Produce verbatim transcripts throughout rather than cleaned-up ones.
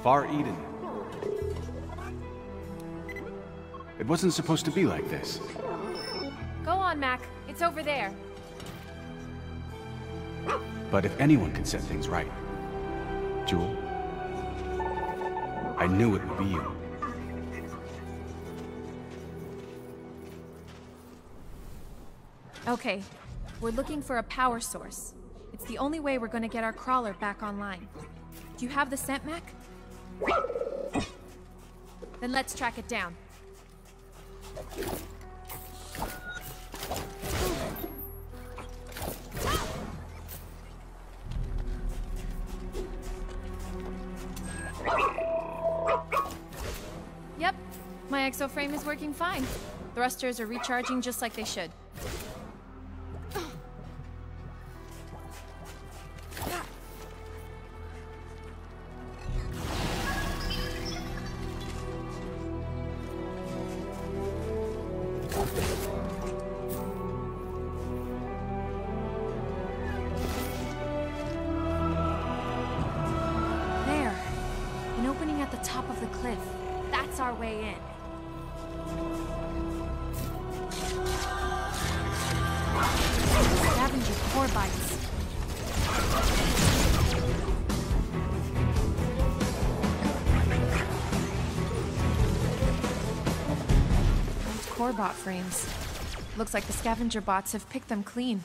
Far Eden. It wasn't supposed to be like this. Go on, Mac. It's over there. But if anyone can set things right, Jewel, I knew it would be you. Okay, we're looking for a power source. It's the only way we're gonna get our crawler back online. Do you have the scent, Mac? Then let's track it down. Yep, my exoframe is working fine. Thrusters are recharging just like they should. There, an opening at the top of the cliff. That's our way in. Scavenger core bites. Old core bot frames. Looks like the scavenger bots have picked them clean.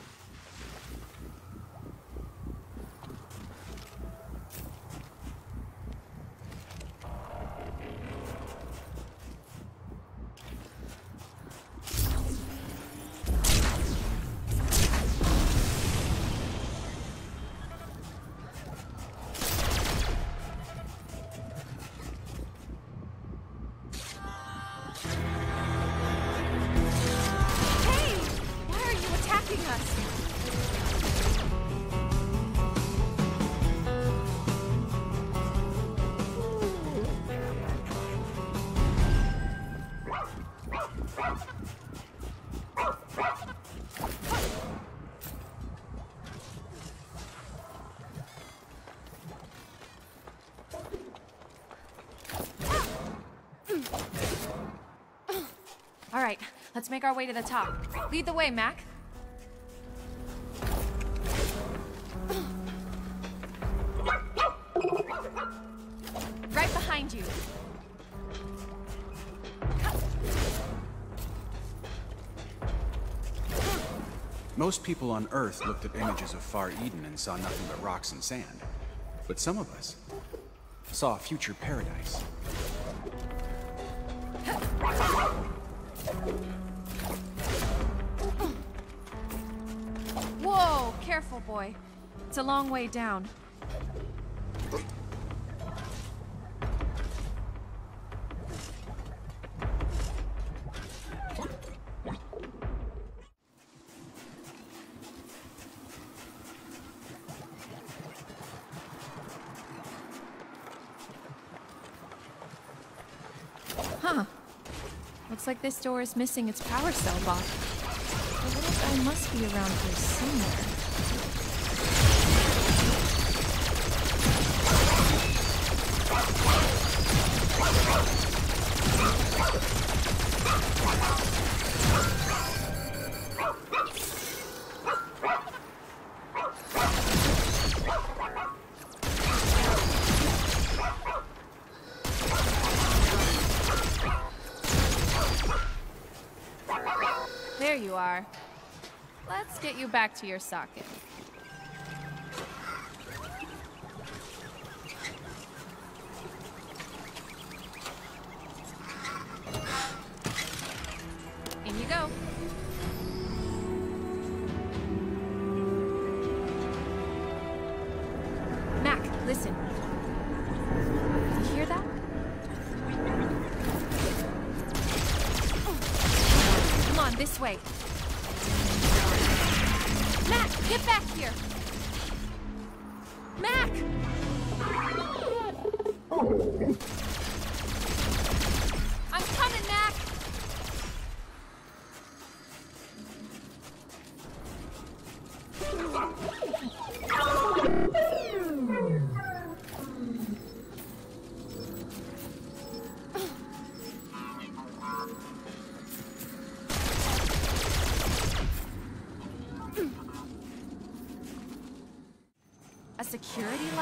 All right, let's make our way to the top. Lead the way, Mac. Right behind you. Most people on Earth looked at images of Far Eden and saw nothing but rocks and sand. But some of us saw a future paradise. Whoa, careful, boy. It's a long way down. Huh. Looks like this door is missing its power cell box. The little guy must be around here somewhere. There you are. Let's get you back to your socket. In you go. Mac, listen. Do you hear that? Come on, this way. Mac, get back here! Mac! I'm coming, Mac!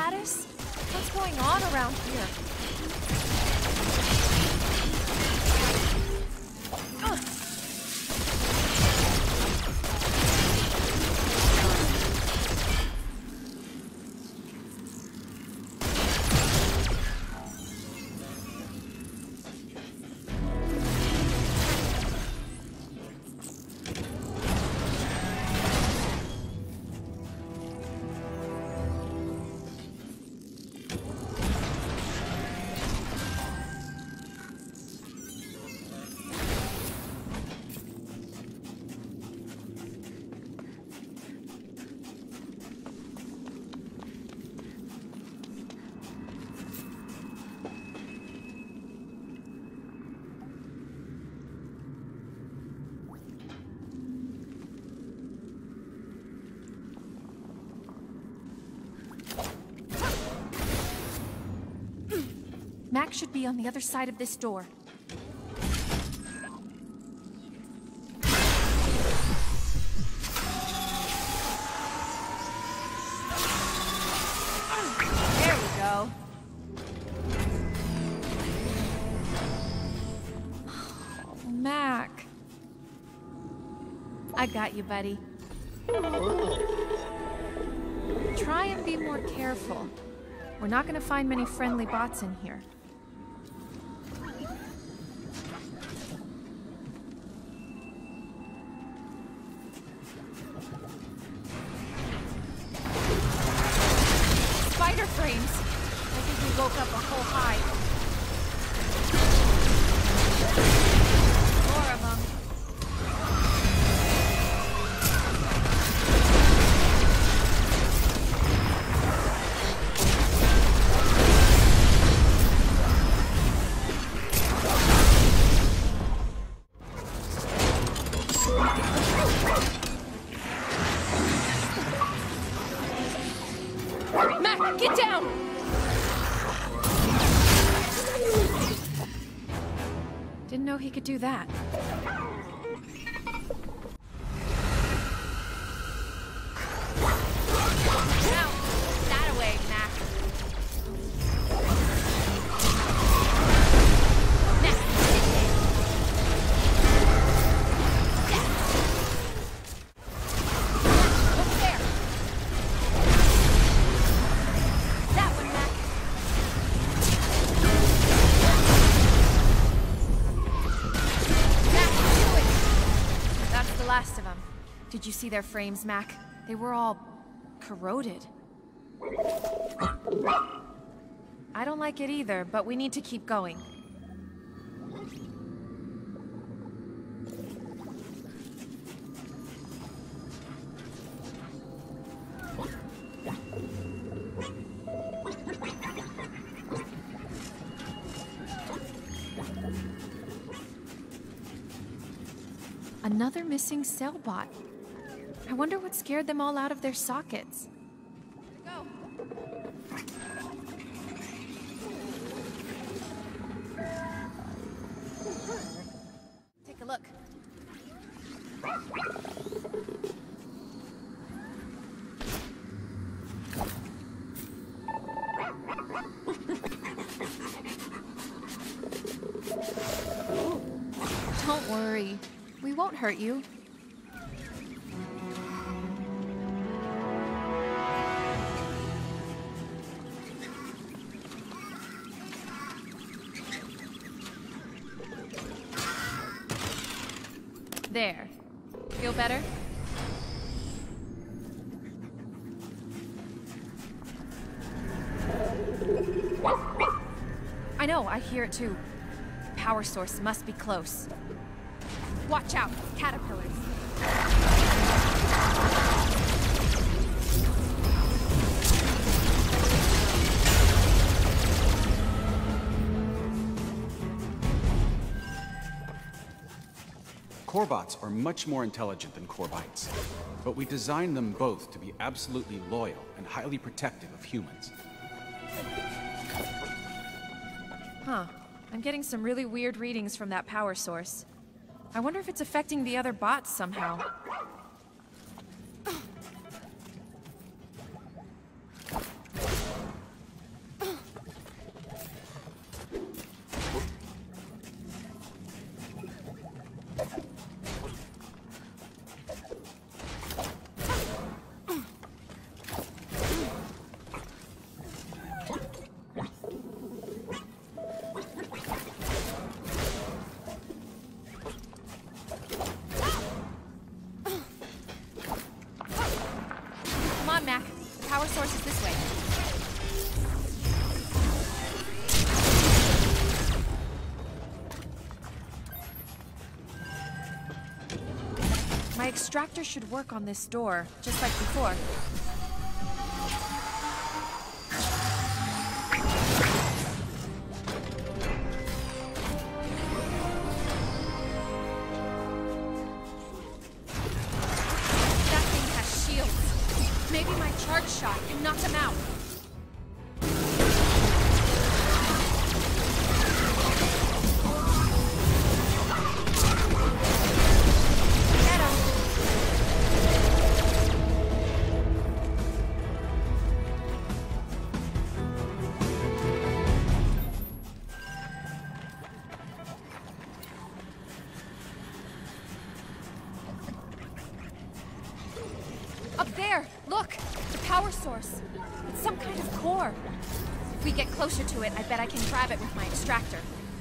Gladys? What's going on around here? Ugh. Max should be on the other side of this door. There we go. Oh, Mac. I got you, buddy. Try and be more careful. We're not gonna find many friendly bots in here. Spider frames! I think we woke up a whole hive. More of them. Mac, get down! Didn't know he could do that. Now, that away, Mac. Mac, over there. That one, Mac. Mac, do it. That's the last of them. Did you see their frames, Mac? They were all corroded. I don't like it either, but we need to keep going. Another missing cellbot. I wonder what scared them all out of their sockets. Go. Take a look. Don't worry. We won't hurt you. There. Feel better? I know, I hear it too. Power source must be close. Watch out, caterpillars. Corebots are much more intelligent than Corbites, but we designed them both to be absolutely loyal and highly protective of humans. Huh. I'm getting some really weird readings from that power source. I wonder if it's affecting the other bots somehow. extractor should work on this door, just like before. That thing has shields. Maybe my charge shot can knock him out. Up there! Look! The power source! It's some kind of core. If we get closer to it, I bet I can grab it with my extractor.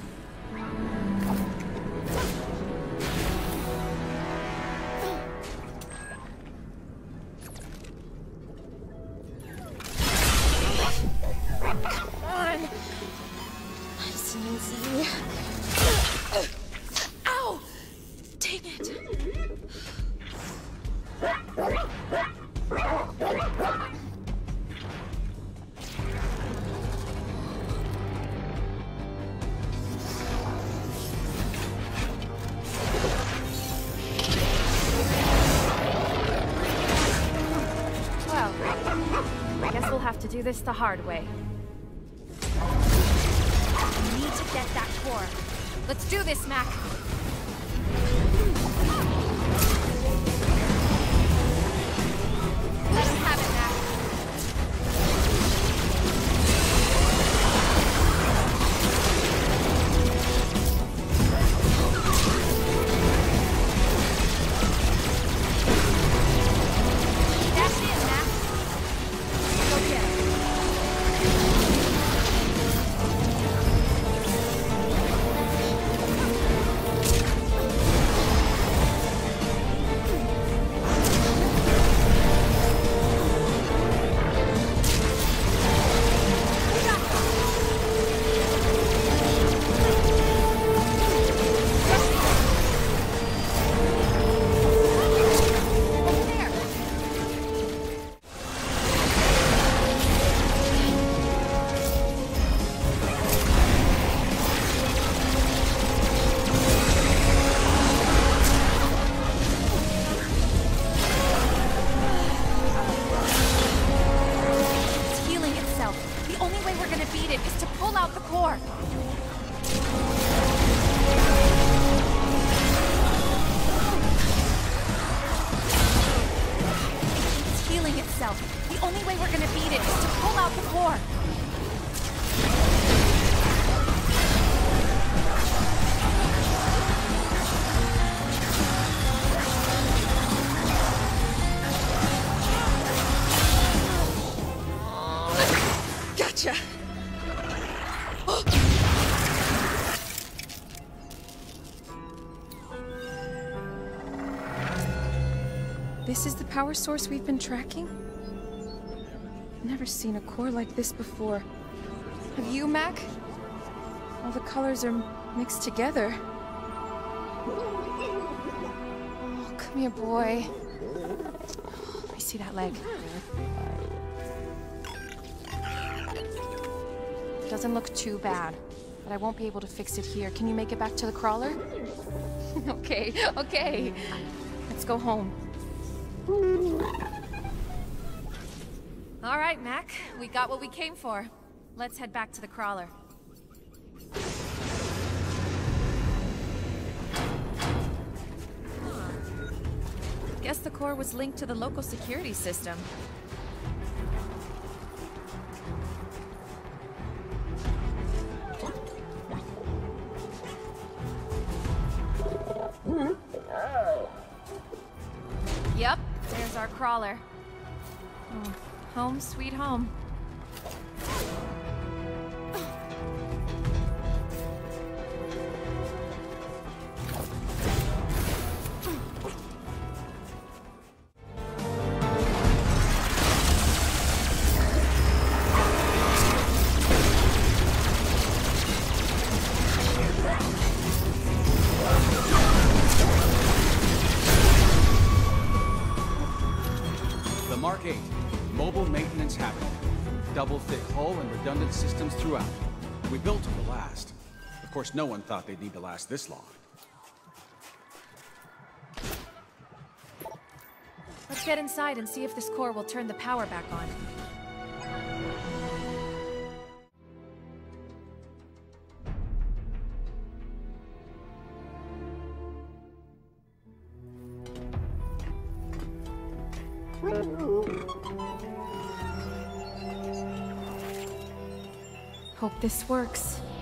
Come on! Nice and easy. Ow! Dang it! Well, I guess we'll have to do this the hard way. We need to get that core. Let's do this, Mac. Let him have it, Mac. That's it, Mac. Go get him. The only way we're gonna beat it is to pull out the core. Gotcha. This is the power source we've been tracking? Never seen a core like this before. Have you, Mac? All the colors are mixed together. Oh, come here, boy. I see that leg. Doesn't look too bad, but I won't be able to fix it here. Can you make it back to the crawler? Okay, okay. Let's go home. All right, Mac. We got what we came for. Let's head back to the crawler. Guess the core was linked to the local security system. Yep, there's our crawler. Oh, home sweet home. eight, mobile maintenance happening. Double thick hull and redundant systems throughout. We built them to last. Of course, no one thought they'd need to last this long. Let's get inside and see if this core will turn the power back on. Hope this works.